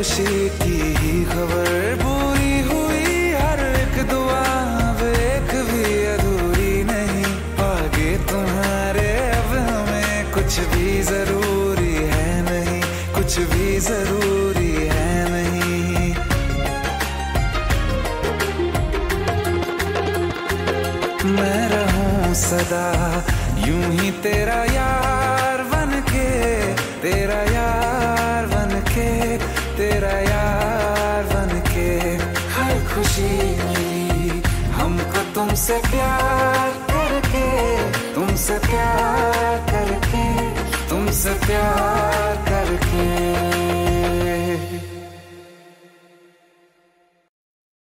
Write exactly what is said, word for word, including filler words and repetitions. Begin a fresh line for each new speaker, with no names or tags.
खुशी की ही खबर पूरी हुई, हर एक दुआ अब एक भी अधूरी नहीं। आगे तुम्हारे अब हमें कुछ भी जरूरी है नहीं, कुछ भी जरूरी है नहीं। मैं रहूं सदा यूं ही तेरा यार बनके, तेरा यार बनके, तेरा यार बनके। हर खुशी मिली हमको तुमसे प्यार करके, तुमसे प्यार करके, तुमसे प्यार